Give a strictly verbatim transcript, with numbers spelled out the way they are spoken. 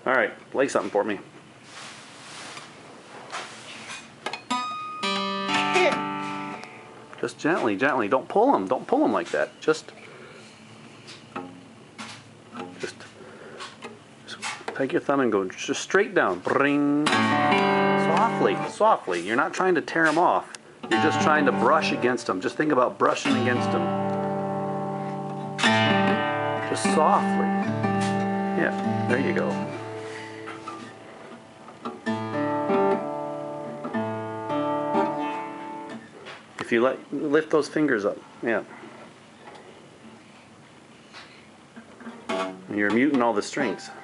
All right, play something for me. Just gently, gently. Don't pull them. Don't pull them like that. Just, just, just take your thumb and go just straight down. Bring. Softly, softly. You're not trying to tear them off. You're just trying to brush against them. Just think about brushing against them. Just softly. Yeah, there you go. If you let, lift those fingers up, yeah. You're muting all the strings.